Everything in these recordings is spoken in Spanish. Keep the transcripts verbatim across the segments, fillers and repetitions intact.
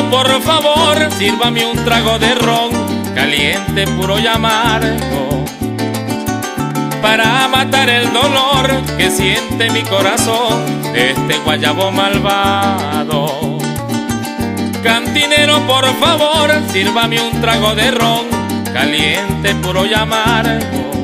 por favor, sírvame un trago de ron, caliente, puro y amargo, para matar el dolor que siente mi corazón de este guayabo malvado. Cantinero, por favor, sírvame un trago de ron, caliente, puro y amargo,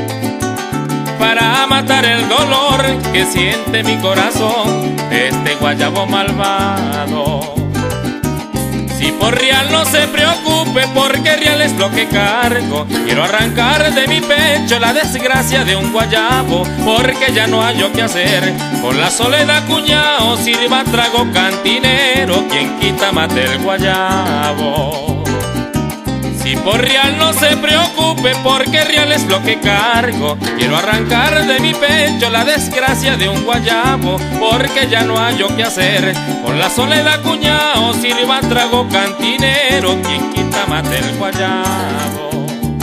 para matar el dolor que siente mi corazón de este guayabo malvado. Si por real no se preocupe, porque real es lo que cargo. Quiero arrancar de mi pecho la desgracia de un guayabo, porque ya no hay yo qué hacer. Con la soledad, cuñao, sirva trago cantinero, quien quita mate el guayabo. Si por real no se preocupe, porque real es lo que cargo. Quiero arrancar de mi pecho la desgracia de un guayabo, porque ya no hay yo qué hacer. Con la soledad, cuñao, sirva trago cantinero, quien quita mate el guayabo.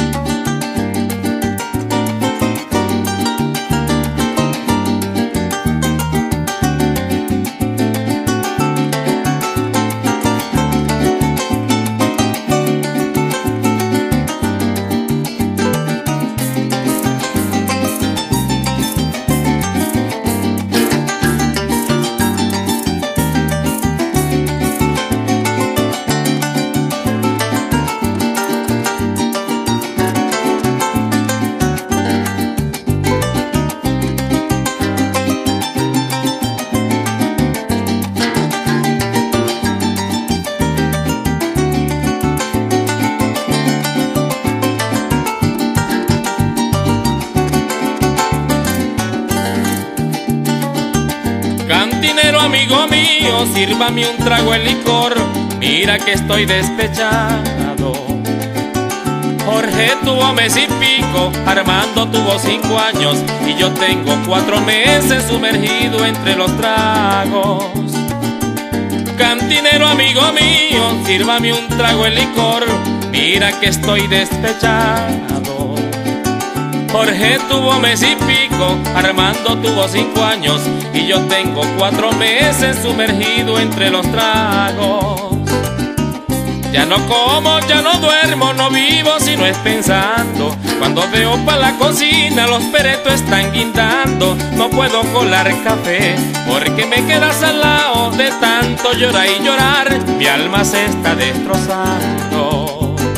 Cantinero, amigo mío, sírvame un trago de licor, mira que estoy despechado. Jorge tuvo mes y pico, Armando tuvo cinco años, y yo tengo cuatro meses sumergido entre los tragos. Cantinero, amigo mío, sírvame un trago de licor, mira que estoy despechado. Jorge tuvo mes y pico, Armando tuvo cinco años, y yo tengo cuatro meses sumergido entre los tragos. Ya no como, ya no duermo, no vivo si no es pensando. Cuando veo pa' la cocina los peretos están guindando. No puedo colar café porque me queda salado de tanto llorar y llorar. Mi alma se está destrozando.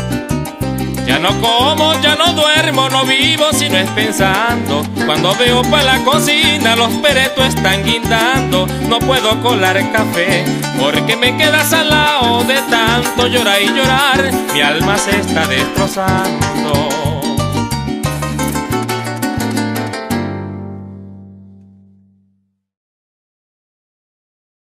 Ya no como, ya no duermo, no vivo si no es pensando. Cuando veo pa' la cocina los peretos están guindando. No puedo colar café porque me queda salado de tanto llorar y llorar. Mi alma se está destrozando.